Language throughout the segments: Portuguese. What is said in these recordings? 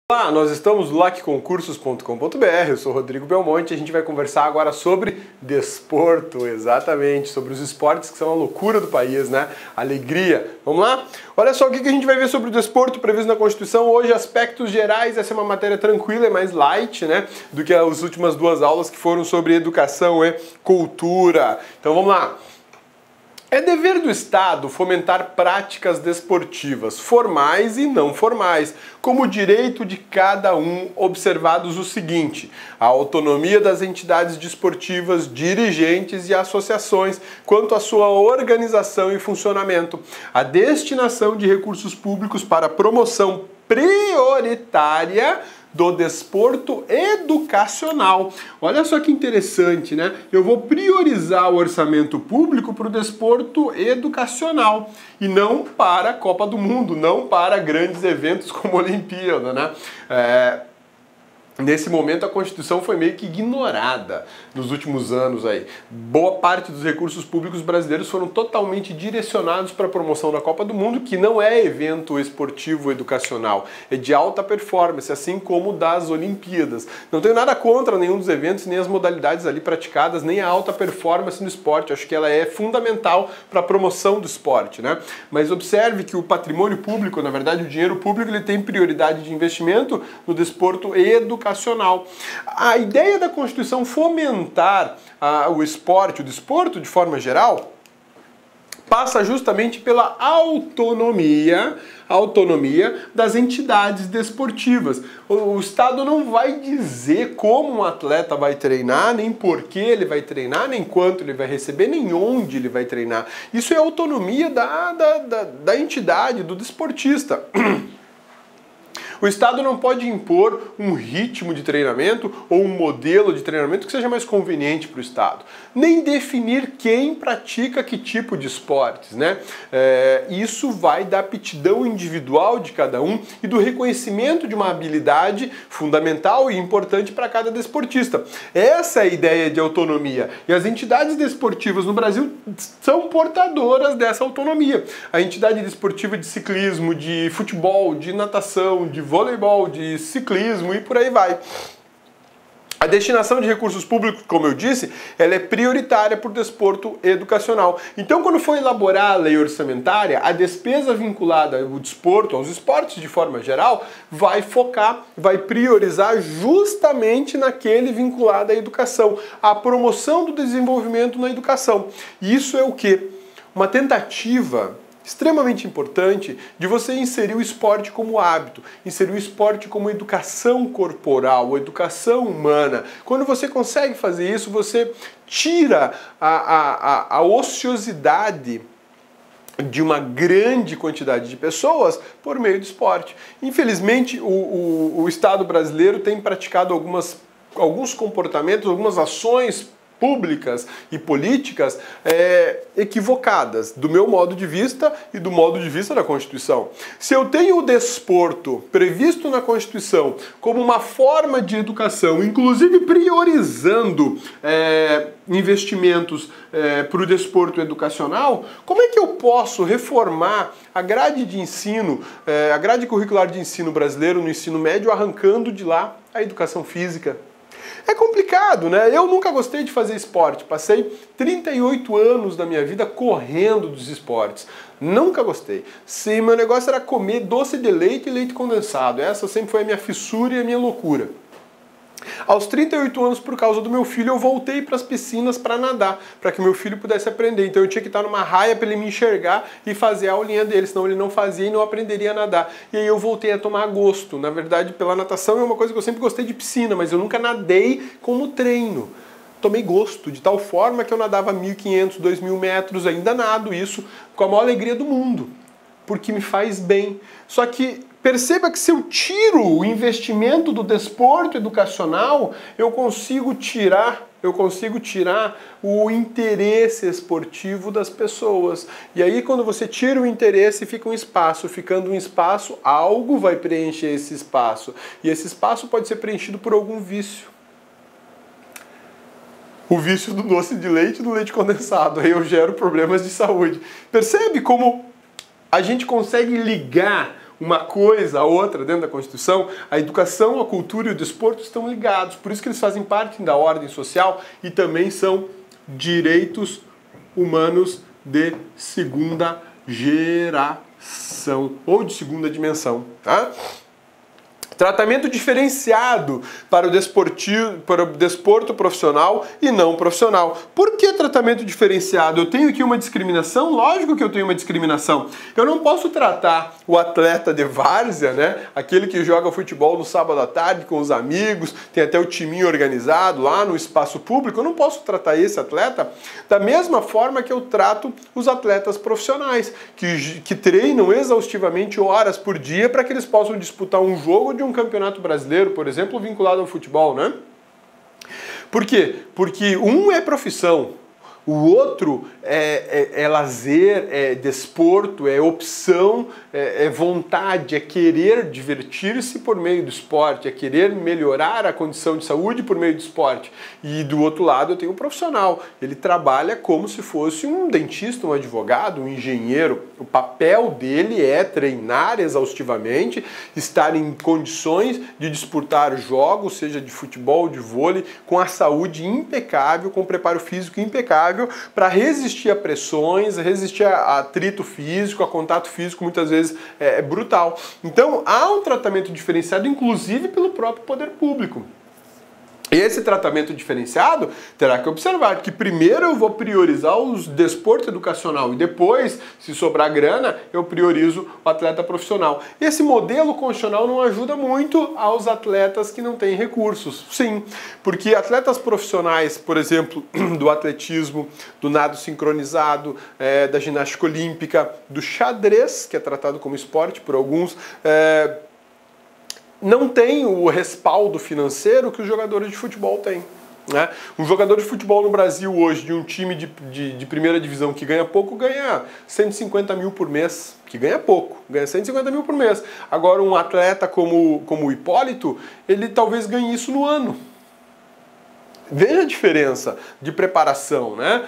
Olá, nós estamos no lacconcursos.com.br, eu sou Rodrigo Belmonte e a gente vai conversar agora sobre desporto, exatamente, sobre os esportes que são a loucura do país, né? Alegria. Vamos lá? Olha só o que a gente vai ver sobre o desporto previsto na Constituição hoje, aspectos gerais. Essa é uma matéria tranquila, é mais light, né? Do que as últimas duas aulas que foram sobre educação e cultura. Então vamos lá. É dever do Estado fomentar práticas desportivas, formais e não formais, como direito de cada um, observados o seguinte: a autonomia das entidades desportivas, dirigentes e associações quanto à sua organização e funcionamento, a destinação de recursos públicos para promoção prioritária do desporto educacional. Olha só que interessante, né? Eu vou priorizar o orçamento público para o desporto educacional e não para a Copa do Mundo, não para grandes eventos como a Olimpíada, né? Nesse momento a Constituição foi meio que ignorada nos últimos anos aí. Boa parte dos recursos públicos brasileiros foram totalmente direcionados para a promoção da Copa do Mundo, que não é evento esportivo educacional, é de alta performance, assim como das Olimpíadas. Não tenho nada contra nenhum dos eventos, nem as modalidades ali praticadas, nem a alta performance no esporte. Acho que ela é fundamental para a promoção do esporte, né? Mas observe que o patrimônio público, na verdade o dinheiro público, ele tem prioridade de investimento no desporto educacional. A ideia da Constituição fomentar o esporte, o desporto de forma geral, passa justamente pela autonomia das entidades desportivas. O Estado não vai dizer como um atleta vai treinar, nem por que ele vai treinar, nem quanto ele vai receber, nem onde ele vai treinar. Isso é autonomia da entidade, do desportista. O Estado não pode impor um ritmo de treinamento ou um modelo de treinamento que seja mais conveniente para o Estado. Nem definir quem pratica que tipo de esportes, né? Isso vai da aptidão individual de cada um e do reconhecimento de uma habilidade fundamental e importante para cada desportista. Essa é a ideia de autonomia. E as entidades desportivas no Brasil são portadoras dessa autonomia. A entidade desportiva de ciclismo, de futebol, de natação, de voleibol, de ciclismo e por aí vai. A destinação de recursos públicos, como eu disse, ela é prioritária para o desporto educacional. Então, quando for elaborar a lei orçamentária, a despesa vinculada ao desporto, aos esportes de forma geral, vai focar, vai priorizar justamente naquele vinculado à educação, à promoção do desenvolvimento na educação. E isso é o quê? Uma tentativa extremamente importante de você inserir o esporte como hábito, inserir o esporte como educação corporal, educação humana. Quando você consegue fazer isso, você tira a ociosidade de uma grande quantidade de pessoas por meio do esporte. Infelizmente, o Estado brasileiro tem praticado alguns comportamentos, algumas ações públicas e políticas equivocadas, do meu modo de vista e do modo de vista da Constituição. Se eu tenho o desporto previsto na Constituição como uma forma de educação, inclusive priorizando investimentos para o desporto educacional, como é que eu posso reformar a grade de ensino, a grade curricular de ensino brasileiro no ensino médio, arrancando de lá a educação física? É complicado, né? Eu nunca gostei de fazer esporte. Passei 38 anos da minha vida correndo dos esportes. Nunca gostei. Sim, meu negócio era comer doce de leite e leite condensado. Essa sempre foi a minha fissura e a minha loucura. Aos 38 anos, por causa do meu filho, eu voltei para as piscinas para nadar, para que meu filho pudesse aprender. Então eu tinha que estar numa raia para ele me enxergar e fazer a aulinha dele, senão ele não fazia e não aprenderia a nadar. E aí eu voltei a tomar gosto. Na verdade, pela natação é uma coisa que eu sempre gostei de piscina, mas eu nunca nadei como treino. Tomei gosto, de tal forma que eu nadava 1.500, 2.000 metros, ainda nado isso com a maior alegria do mundo, porque me faz bem. Só que perceba que se eu tiro o investimento do desporto educacional, eu consigo tirar o interesse esportivo das pessoas. E aí quando você tira o interesse, fica um espaço. Ficando um espaço, algo vai preencher esse espaço. E esse espaço pode ser preenchido por algum vício. O vício do doce de leite e do leite condensado. Aí eu gero problemas de saúde. Percebe como a gente consegue ligar uma coisa a outra dentro da Constituição, a educação, a cultura e o desporto estão ligados. Por isso que eles fazem parte da ordem social e também são direitos humanos de segunda geração ou de segunda dimensão, tá? Tratamento diferenciado para o desporto profissional e não profissional. Por que tratamento diferenciado? Eu tenho aqui uma discriminação? Lógico que eu tenho uma discriminação. Eu não posso tratar o atleta de várzea, né? Aquele que joga futebol no sábado à tarde com os amigos, tem até o timinho organizado lá no espaço público. Eu não posso tratar esse atleta da mesma forma que eu trato os atletas profissionais, que treinam exaustivamente horas por dia para que eles possam disputar um jogo de um campeonato brasileiro, por exemplo, vinculado ao futebol, né? Por quê? Porque um é profissão, o outro é lazer, é desporto, é opção, é vontade, é querer divertir-se por meio do esporte, é querer melhorar a condição de saúde por meio do esporte. E do outro lado eu tenho um profissional, ele trabalha como se fosse um dentista, um advogado, um engenheiro. O papel dele é treinar exaustivamente, estar em condições de disputar jogos, seja de futebol, de vôlei, com a saúde impecável, com o preparo físico impecável, para resistir a pressões, resistir a atrito físico, a contato físico, muitas vezes é brutal. Então há um tratamento diferenciado, inclusive pelo próprio poder público. Esse tratamento diferenciado terá que observar que primeiro eu vou priorizar o desporto educacional e depois, se sobrar grana, eu priorizo o atleta profissional. Esse modelo constitucional não ajuda muito aos atletas que não têm recursos. Sim, porque atletas profissionais, por exemplo, do atletismo, do nado sincronizado, da ginástica olímpica, do xadrez, que é tratado como esporte por alguns, não tem o respaldo financeiro que os jogadores de futebol têm, né? Um jogador de futebol no Brasil hoje, de um time de primeira divisão que ganha pouco, ganha 150 mil por mês, que ganha pouco, ganha 150 mil por mês. Agora um atleta como o Hipólito, ele talvez ganhe isso no ano. Veja a diferença de preparação, né?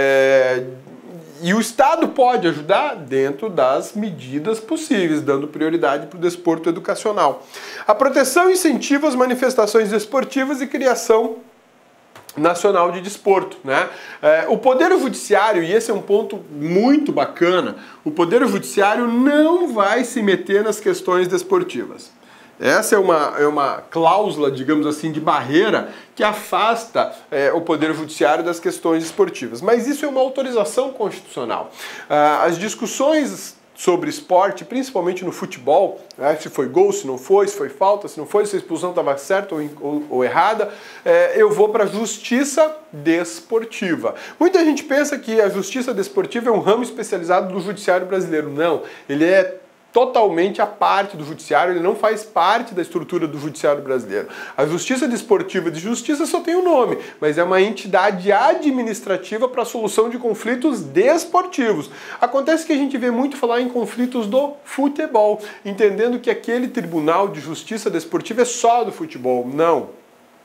E o Estado pode ajudar dentro das medidas possíveis, dando prioridade para o desporto educacional. A proteção incentiva as manifestações desportivas e criação nacional de desporto, né? O Poder Judiciário, e esse é um ponto muito bacana, o Poder Judiciário não vai se meter nas questões desportivas. Essa é uma cláusula, digamos assim, de barreira que afasta o Poder Judiciário das questões esportivas. Mas isso é uma autorização constitucional. As discussões sobre esporte, principalmente no futebol, né, se foi gol, se não foi, se foi falta, se não foi, se a expulsão estava certa ou errada, eu vou para a justiça desportiva. Muita gente pensa que a justiça desportiva é um ramo especializado do judiciário brasileiro. Não, ele é totalmente à parte do judiciário, ele não faz parte da estrutura do judiciário brasileiro. A Justiça Desportiva de Justiça só tem o nome, mas é uma entidade administrativa para a solução de conflitos desportivos. Acontece que a gente vê muito falar em conflitos do futebol, entendendo que aquele Tribunal de Justiça Desportiva é só do futebol. Não.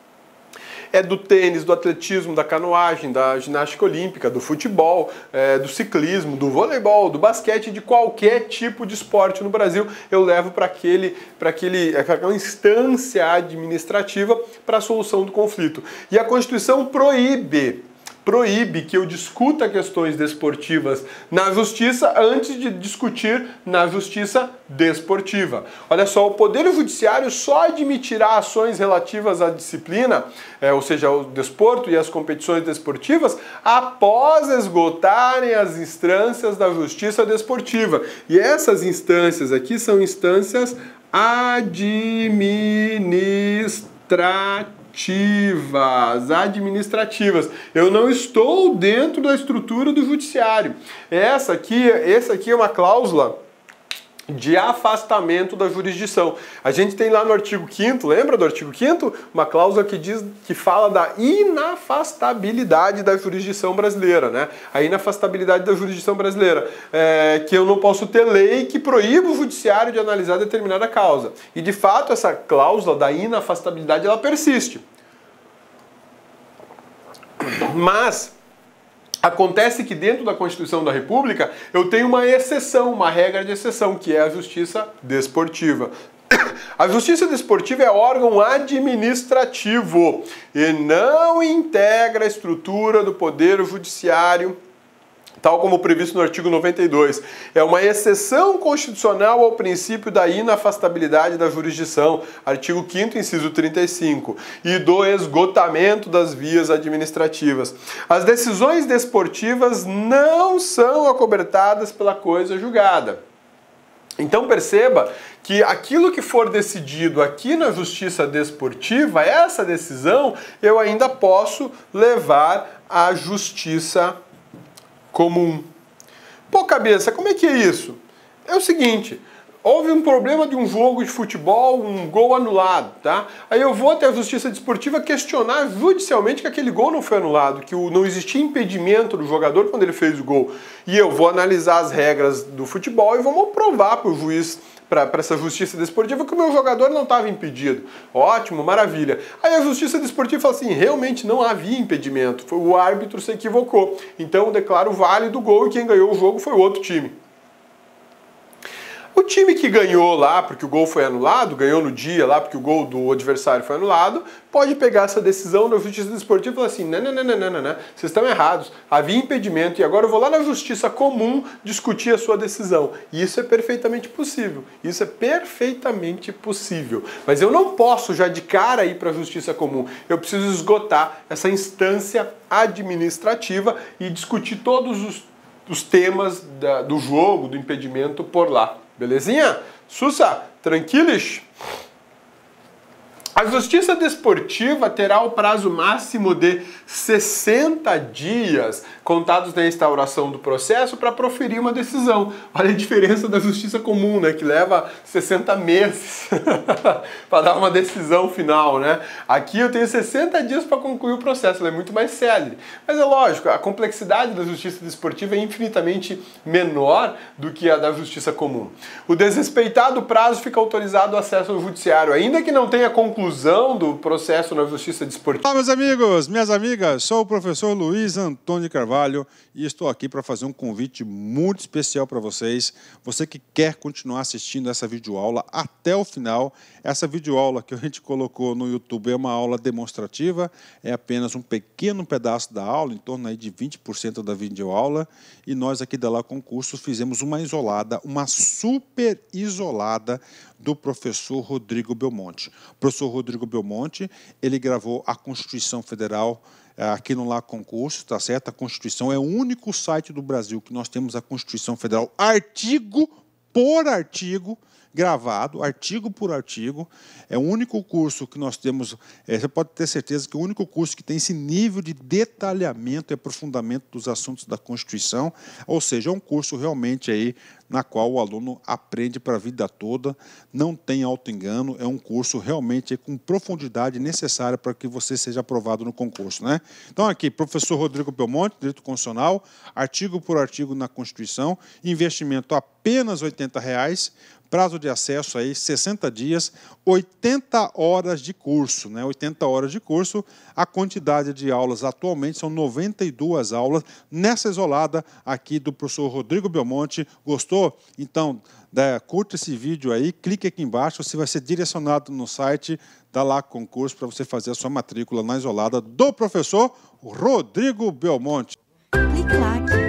É do tênis, do atletismo, da canoagem, da ginástica olímpica, do futebol, do ciclismo, do voleibol, do basquete, de qualquer tipo de esporte no Brasil, eu levo para aquela instância administrativa para a solução do conflito. E a Constituição proíbe que eu discuta questões desportivas na justiça antes de discutir na justiça desportiva. Olha só, o Poder Judiciário só admitirá ações relativas à disciplina, ou seja, ao desporto e às competições desportivas, após esgotarem as instâncias da justiça desportiva. E essas instâncias aqui são instâncias administrativas. Eu não estou dentro da estrutura do judiciário. Essa aqui é uma cláusula de afastamento da jurisdição. A gente tem lá no artigo 5º, lembra do artigo 5º? Uma cláusula que fala da inafastabilidade da jurisdição brasileira, né? A inafastabilidade da jurisdição brasileira, que eu não posso ter lei que proíba o judiciário de analisar determinada causa. E de fato essa cláusula da inafastabilidade ela persiste. Mas Acontece que dentro da Constituição da República eu tenho uma exceção, uma regra de exceção, que é a justiça desportiva. A justiça desportiva é órgão administrativo e não integra a estrutura do Poder Judiciário, tal como previsto no artigo 92. É uma exceção constitucional ao princípio da inafastabilidade da jurisdição, artigo 5º, inciso 35, e do esgotamento das vias administrativas. As decisões desportivas não são acobertadas pela coisa julgada. Então perceba que aquilo que for decidido aqui na justiça desportiva, essa decisão eu ainda posso levar à justiça comum. Pô, cabeça, como é que é isso? É o seguinte, houve um problema de um jogo de futebol, um gol anulado, tá? Aí eu vou até a justiça desportiva questionar judicialmente que aquele gol não foi anulado, que não existia impedimento do jogador quando ele fez o gol. E eu vou analisar as regras do futebol e vamos provar para o juiz, para essa justiça desportiva, que o meu jogador não estava impedido. Ótimo, maravilha. Aí a justiça desportiva fala assim, realmente não havia impedimento, o árbitro se equivocou. Então eu declaro válido o gol e quem ganhou o jogo foi o outro time. O time que ganhou lá, porque o gol foi anulado, ganhou no dia lá, porque o gol do adversário foi anulado, pode pegar essa decisão da justiça desportiva e falar assim, não, vocês estão errados, havia impedimento e agora eu vou lá na justiça comum discutir a sua decisão. E isso é perfeitamente possível, isso é perfeitamente possível. Mas eu não posso já de cara ir para a justiça comum, eu preciso esgotar essa instância administrativa e discutir todos os temas do jogo, do impedimento por lá. Belezinha? Sussa, tranquilos? A justiça desportiva terá o prazo máximo de 60 dias contados da instauração do processo para proferir uma decisão. Olha a diferença da justiça comum, né, que leva 60 meses para dar uma decisão final, né? Aqui eu tenho 60 dias para concluir o processo, ela é muito mais célere. Mas é lógico, a complexidade da justiça desportiva é infinitamente menor do que a da justiça comum. O desrespeitado prazo fica autorizado o acesso ao judiciário, ainda que não tenha conclusão do processo na justiça desportiva. Olá, meus amigos, minhas amigas, sou o professor Luiz Antônio Carvalho e estou aqui para fazer um convite muito especial para vocês. Você que quer continuar assistindo essa videoaula até o final, essa videoaula que a gente colocou no YouTube é uma aula demonstrativa, é apenas um pequeno pedaço da aula, em torno aí de 20% da videoaula, e nós aqui da La Concursos fizemos uma isolada, uma super isolada do professor Rodrigo Belmonte. O professor Rodrigo Belmonte, ele gravou a Constituição Federal aqui no La Concursos, tá certo? A Constituição é o único site do Brasil que nós temos a Constituição Federal, artigo por artigo, gravado, artigo por artigo. É o único curso que nós temos, você pode ter certeza que é o único curso que tem esse nível de detalhamento e aprofundamento dos assuntos da Constituição, ou seja, é um curso realmente aí na qual o aluno aprende para a vida toda, não tem auto-engano, é um curso realmente com profundidade necessária para que você seja aprovado no concurso, né? Então aqui, professor Rodrigo Belmonte, Direito Constitucional, artigo por artigo na Constituição, investimento apenas R$ 80, prazo de acesso aí 60 dias, 80 horas de curso, né? 80 horas de curso, a quantidade de aulas atualmente são 92 aulas, nessa isolada aqui do professor Rodrigo Belmonte. Gostou? Então, curta esse vídeo aí, clique aqui embaixo, você vai ser direcionado no site da La Concursos para você fazer a sua matrícula na isolada do professor Rodrigo Belmonte. Clique lá.